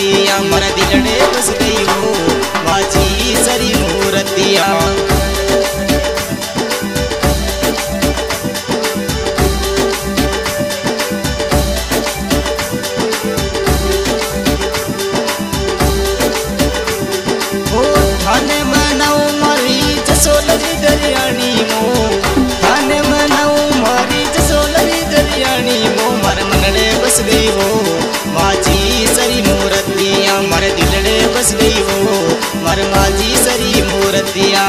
मूर्तिया मर दिलड़े बस गई हो माझी सरी मूर्तिया। थाने मनाऊ मारी जसोलरी दरियानी मो, थाने मनाऊ मारी जसोलरी दरियानी मो मर मनड़े बस गई हो माझी सरी मूर्तिया मर दिलड़े बस गई हो मर माझी सरी मूर्तिया।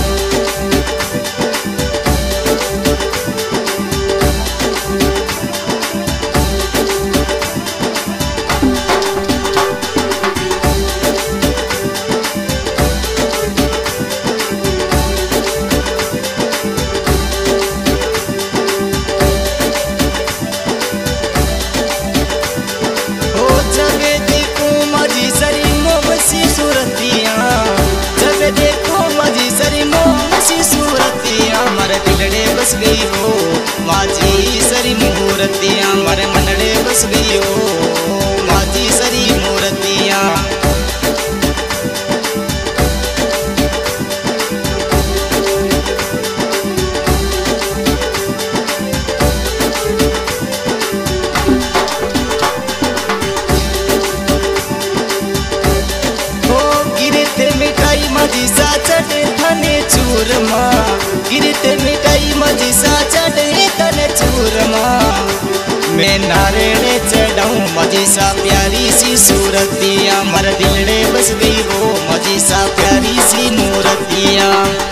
दिलड़े बस गई हो माझी सरी मूर्तिया मर मनड़े बस गई हो माझी सरी मूर्तिया। हो गिरते मिठाई माझी सा चढ़े थाने चूरमा, गिरते मिठाई माझी सा चढ़े तने चूरमा। मैं नारेणे चढ़ाऊं माझी सा प्यारी सी सूरतिया मर दिलड़े बस गई हो माझी सा प्यारी सी मूर्तिया।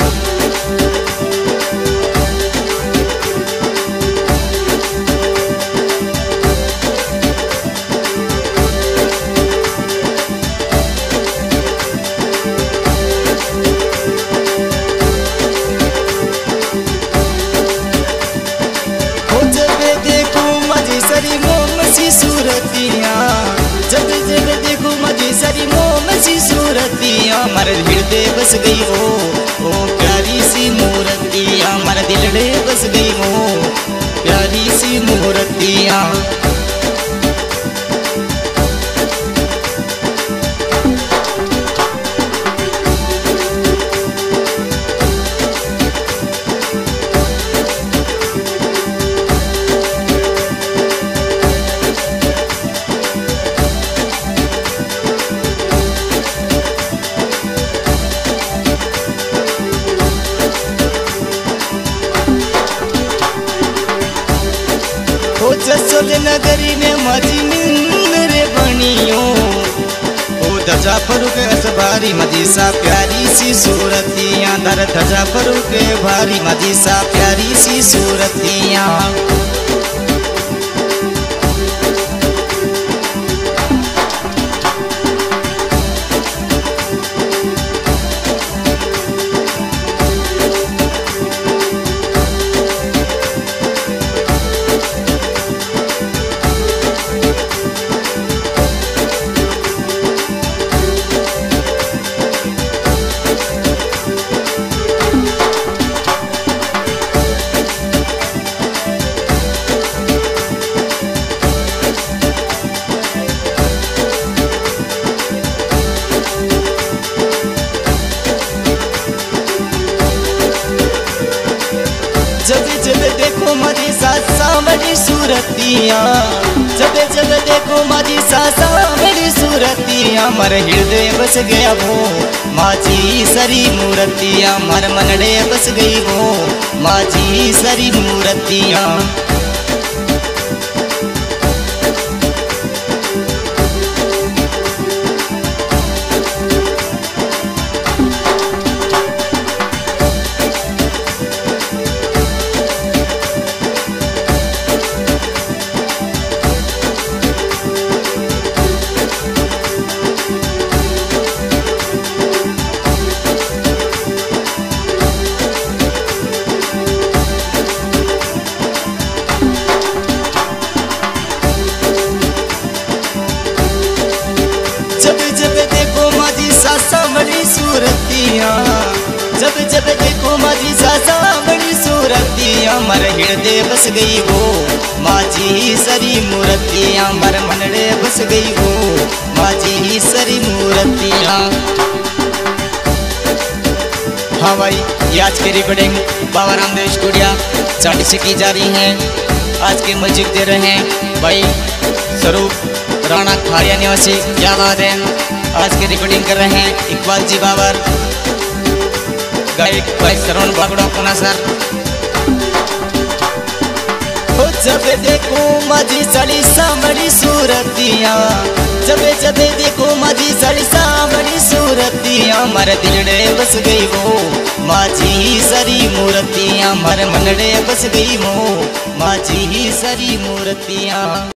जब जब देखो माझी सरी मोम सी सूरतिया मर हृदय बस गई हो ओ प्यारी सी मूर्तिया मर दिलड़े बस गई हो प्यारी सी मूर्तिया। जसोल नगरी में माझी रे बनियो ओ धजा फरूक भारी माझी सा प्यारी सी सूरतिया दर धजा फरूक भारी माझी सा प्यारी सी सूरतिया। जब जब देखो माझी सासा बड़ी सूरतिया, जब जब देखो माझी सासा बड़ी सूरतिया मर हृदय बस गया वो माझी सरी मूर्तिया मर मनड़े बस गई वो माझी सरी मूर्तिया। सूरतिया जब जब देखो माझी सासा बड़ी सूरतिया मर हृदय बस गई वो माझी सरी मूर्तियाँ मर मनड़े बस गई वो माझी सरी मूर्तियाँ। हाँ भाई, ये आज की रिकॉर्डिंग बाबा रामदेव स्टूडियो चाटी से की जा रही है। आज के म्यूजिक दे रहे हैं भाई स्वरूप राणा खारिया निवासी, क्या बात है। आज की रिकॉर्डिंग कर रहे हैं इकबाल जी बाबर, गायक भाई श्रवण बागड़ा पुना सर। जब देखो माझी साड़ी सांवली सूरतियाँ, जब जब देखो माझी साड़ी सांवली सूरतियाँ मर दिलड़े बस गई वो माझी सरी मूर्तियाँ मर मनड़े बस गई वो माझी सरी मूर्तियाँ।